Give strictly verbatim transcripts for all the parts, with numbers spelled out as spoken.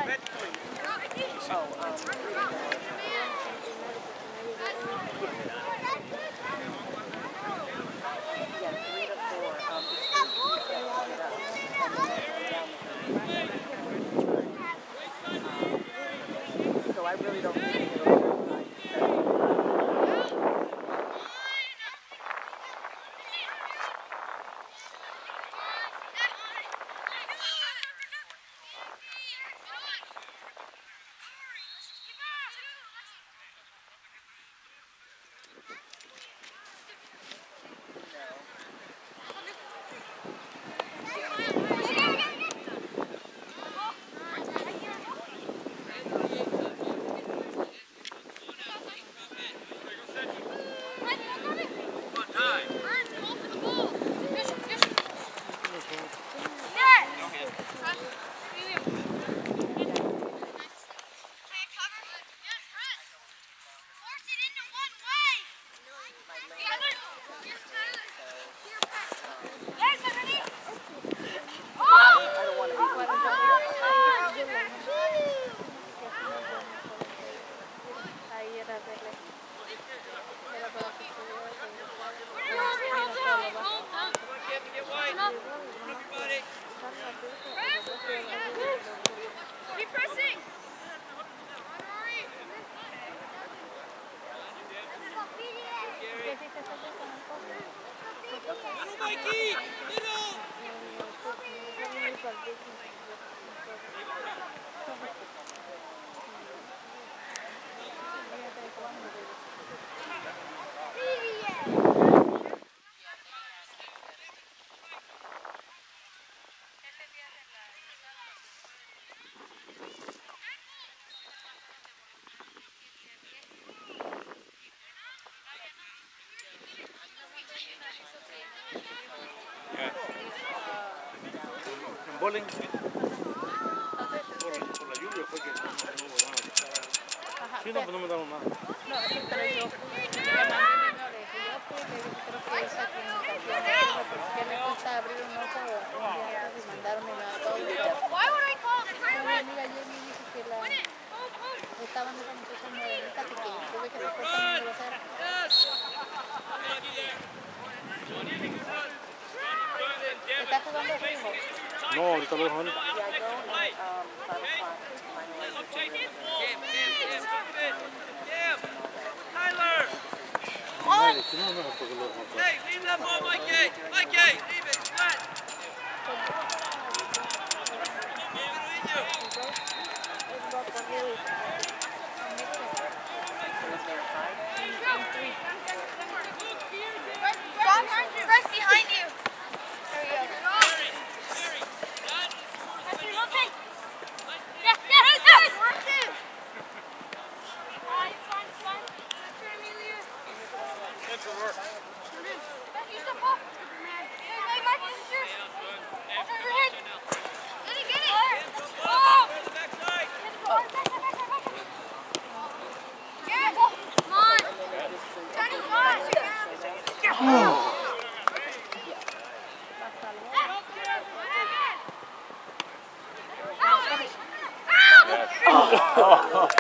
Bowling. Por, por la lluvia fue que no, no hubo nada. Sí, no, pues no me daron nada. No, sí, pero yo fui, yo mandé mi email, le dije, yo fui, le dije, creo que esa comunicación me dijo, porque ¿qué me cuesta abrir un ojo un día antes y mandarme a todos los días? Mi amiga Jenny dijo que la estaban esa muchacha morenita que tuve que reportar mi grosera. ¿Estás jugando el ritmo? No, ahorita lo dejo ahorita. Madre, si no, no, porque lo dejo. Hey, leave that ball, Mikey! Mikey, leave it, flat! Right behind you. There we go. Yeah, yeah, yeah. One, two. Fine, fine, fine. That's for Amelia. That's the work. Use the ball. Hey, my back is yours. Over your head. Get it, get it. Oh. Get the ball. Back, back, back, back. Get it. Come on. Johnny, come on. Oh. Oh.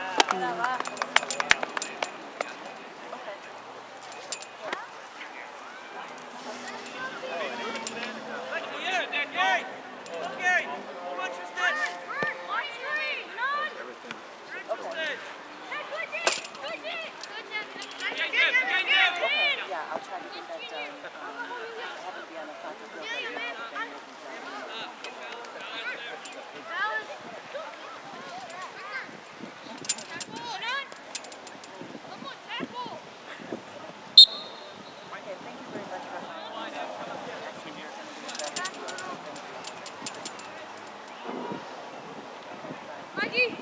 Mikey!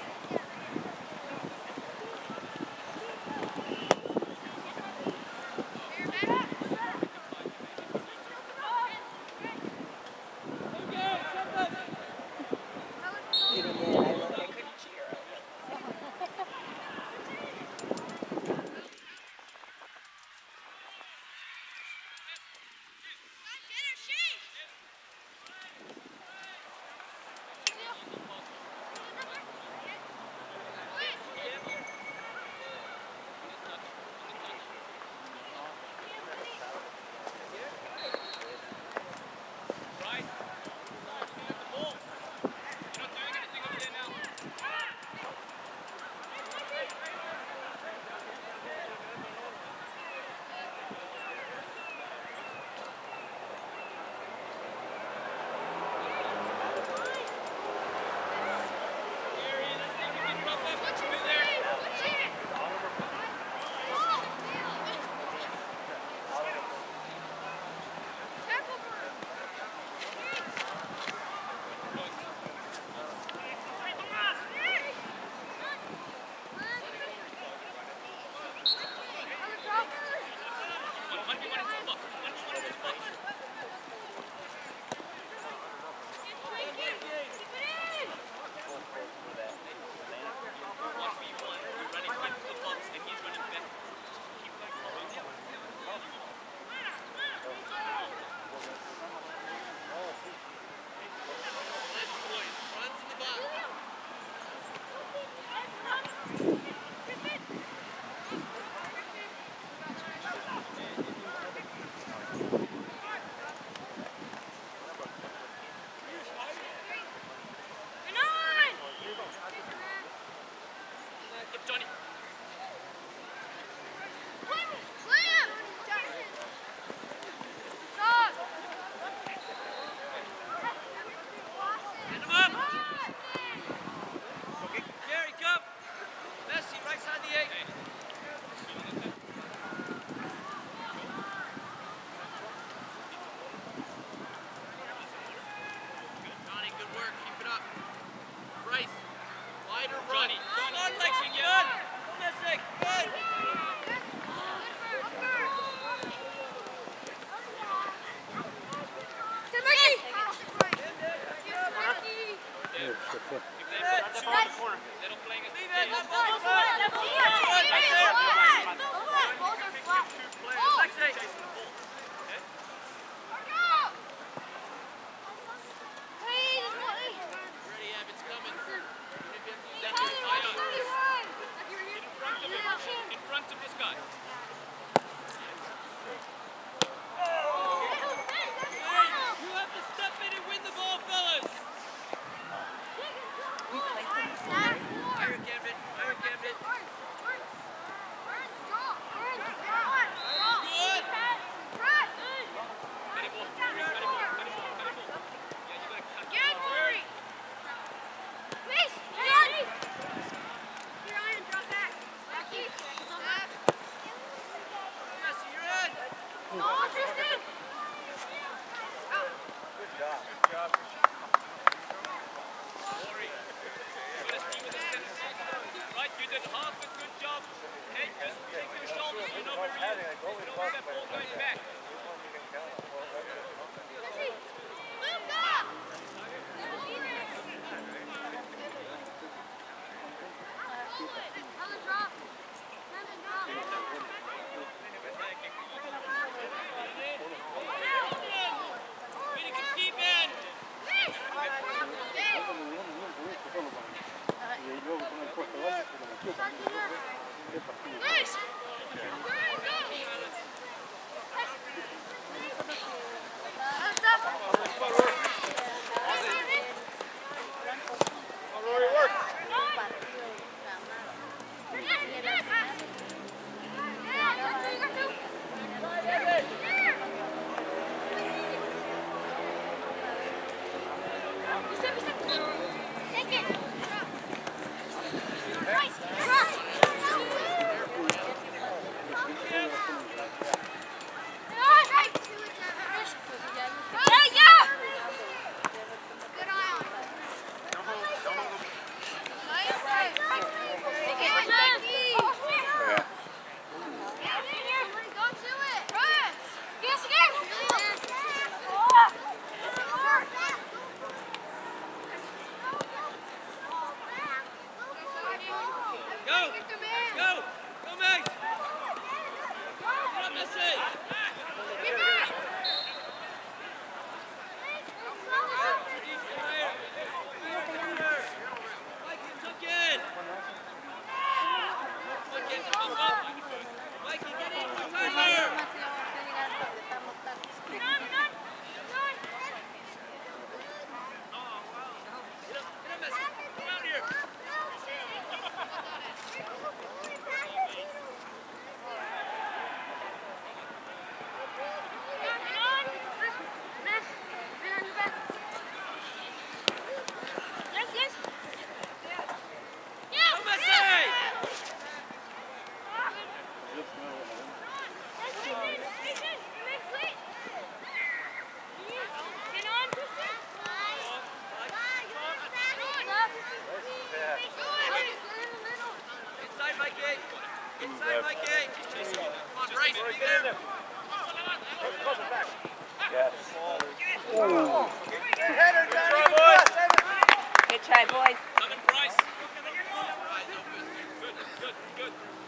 Johnny. Good, Lexi, good. Missing, good. In front of this guy. You have to step in and win the ball, fellas. Fire Camden, fire Camden. Good. Cut him off, cut him off, cut him off, cut him off. Yeah, you gotta cut him off. Messi, you're in. Rory, you gotta stay with the center. Right, you did half a good job. Hey, just take your shoulders, you know where he is. You don't want that ball going back. Inside my gate. Come on, Bryce, be there. Yes. Good try, boys. Coming, Bryce. Good, good, good.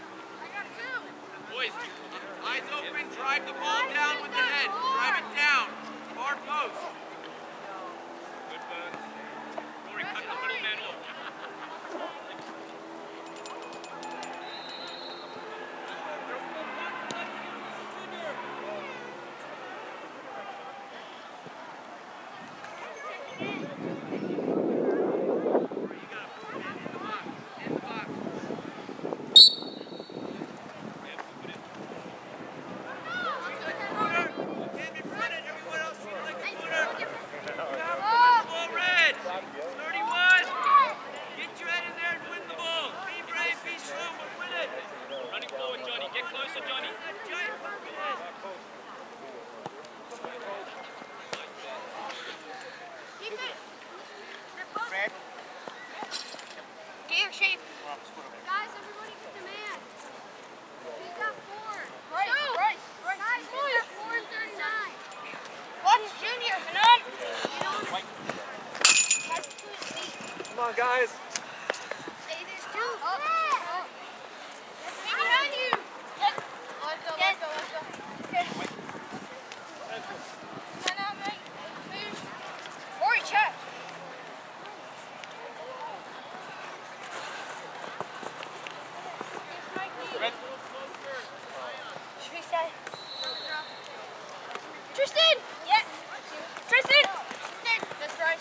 Boys, eyes open, drive the ball down with the head. Drive it down. Far post. Good burn. Rory, cut the middle man off. Get your shape. Guys, everybody get the man. He's got four. Right, right, right. Guys, he's got four and thirty-nine. Watch Junior, Hanan. Get on it. That's two feet. Come on, guys. Hey, there's two. Oh, oh. Behind you. Let's go, let's go, let's go. Okay. Come on, mate. Finish. Rory, check. Tristan. Tristan! Yeah. Tristan! Tristan! That's Bryce.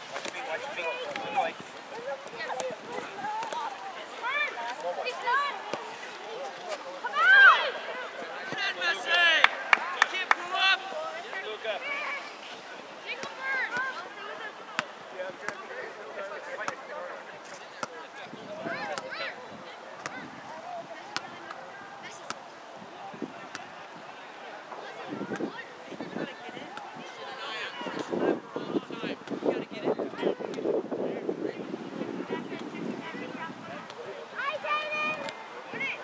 He's not. Come on! Get in, Messi! Keep him up! Take him first. Hi, David! Get it.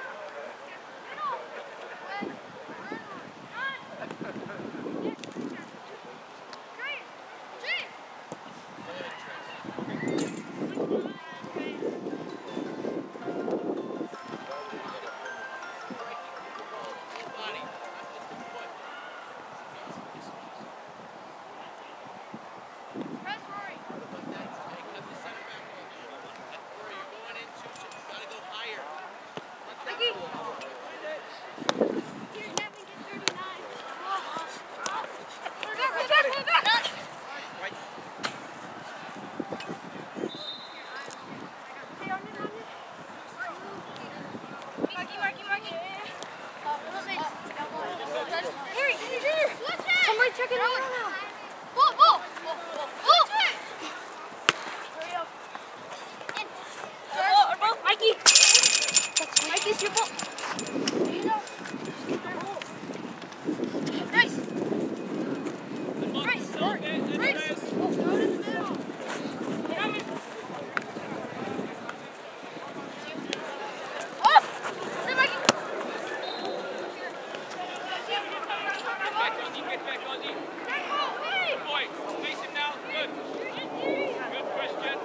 Somebody check it out now. Ball, ball, ball, ball, ball. Hurry up. In. Ball, ball, Mikey. That's Mikey's your ball. You know. Nice. Nice. Nice. Oh, throw it in the middle. Off. Stay, Mikey. Back, Ozzy, get back, Ozzy. Good boy. Face him now. Good. Good, Christian.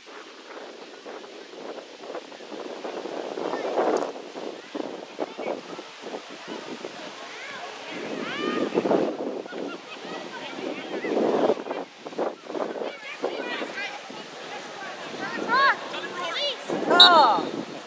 Oh!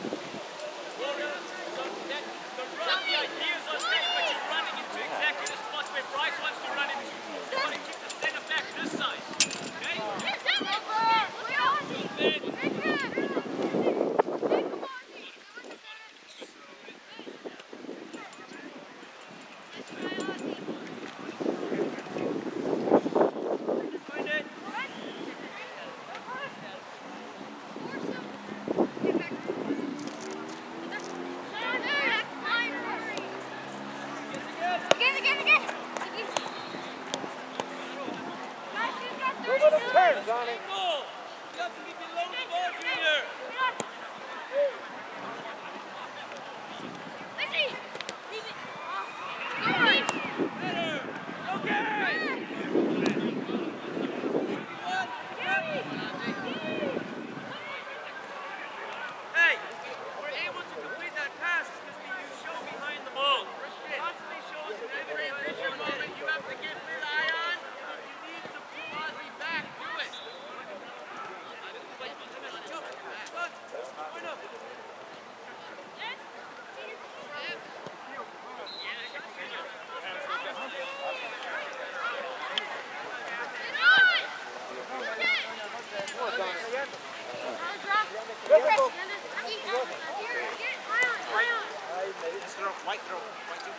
White throw. White throw.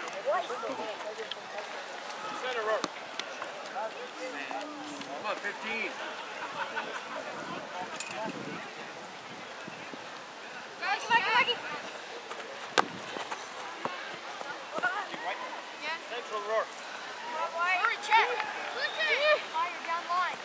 Center row. Come on, fifteen. Central row. Hurry, check. Fire down line.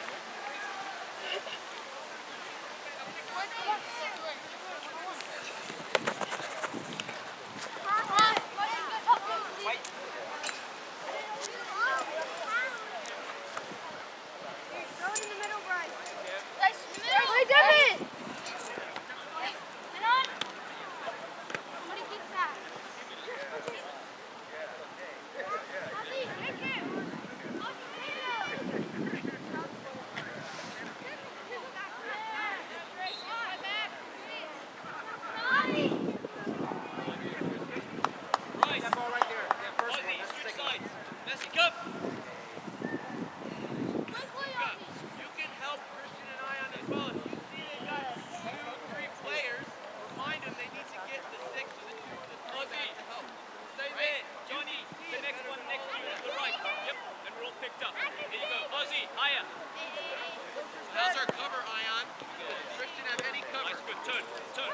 How's our cover, Ion? Christian have any cover? Nice, good turn. Turn.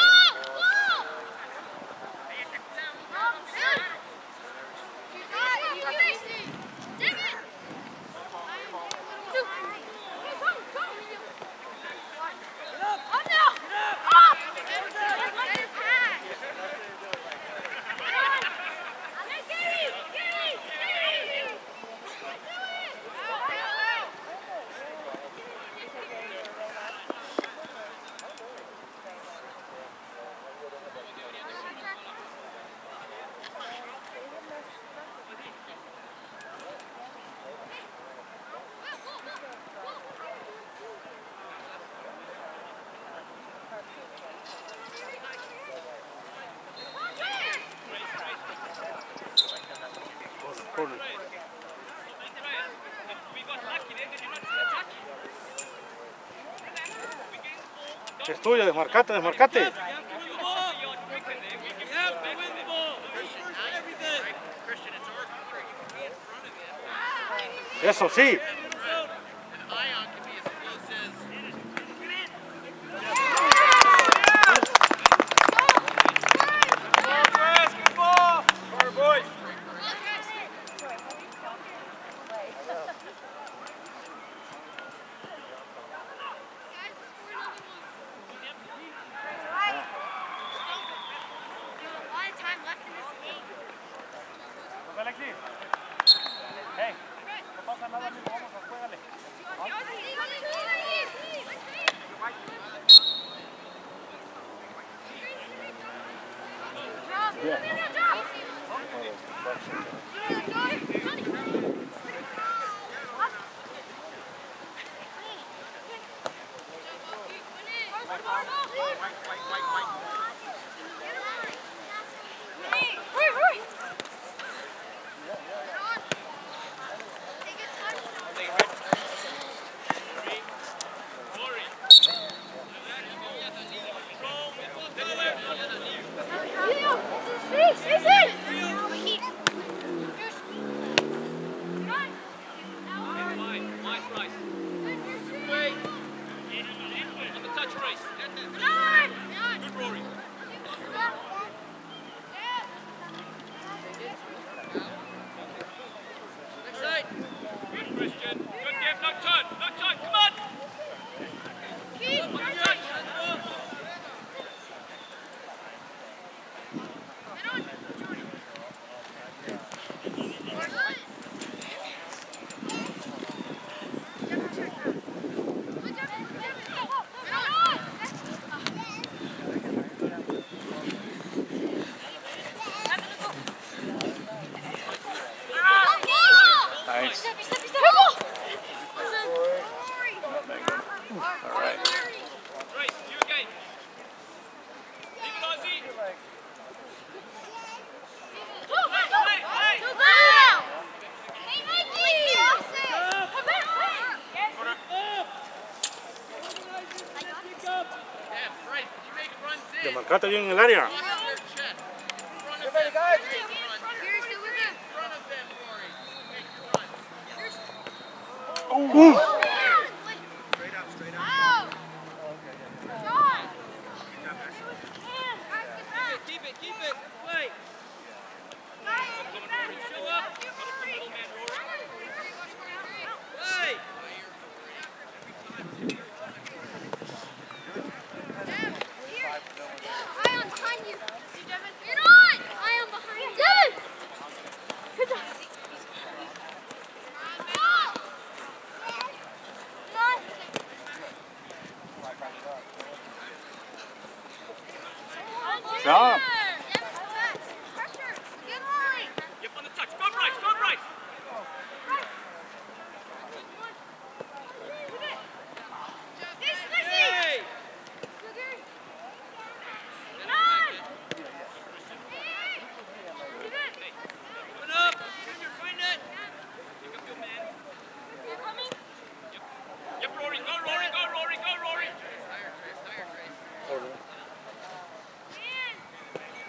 Corner. Es tuyo, desmarcate, desmarcate. Eso sí. Hey, no pasa nada, amigo. Te marcaste bien en el área. Uh. Keep it, keep it, play. Show up. Play. Stop. Yep, on the touch. Go Bryce, go Bryce. Hey. Open up. Junior, find it. Pick up your man. Yep. Yep, Rory. Go, Rory. Go, Rory. Go, Rory.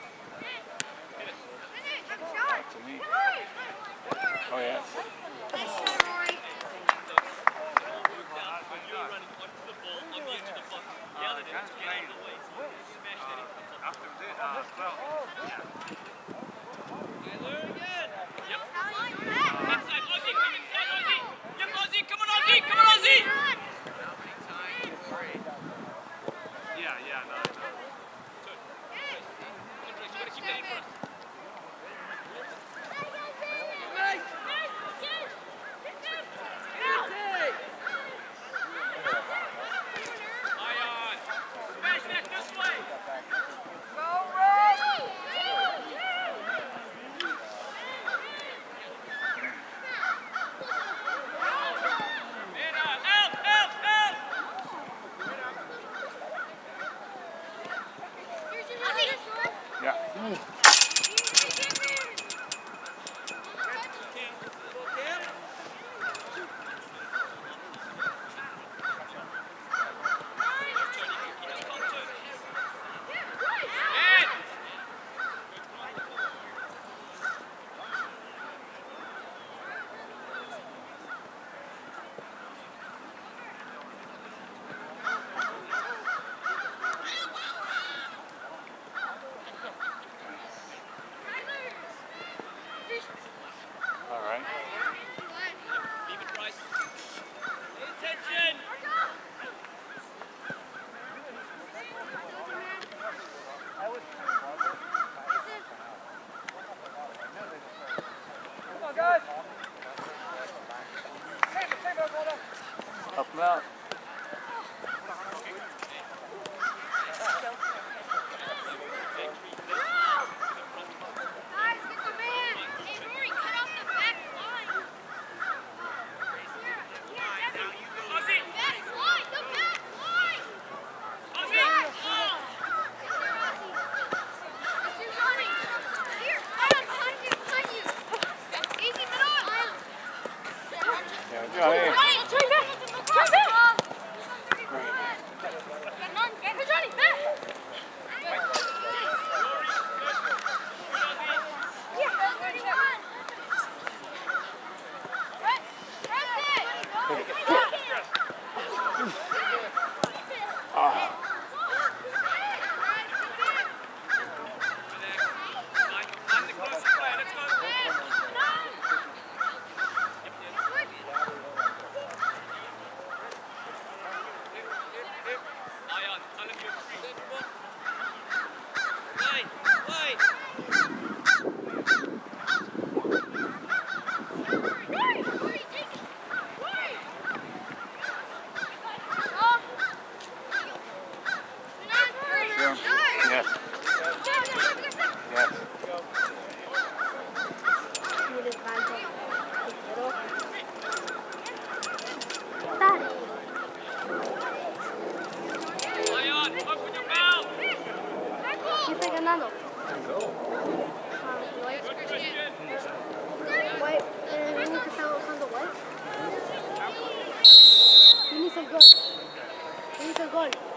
Fernando. White. White. El niño que estaba usando white. ¿Quién hizo el gol? ¿Quién hizo el gol?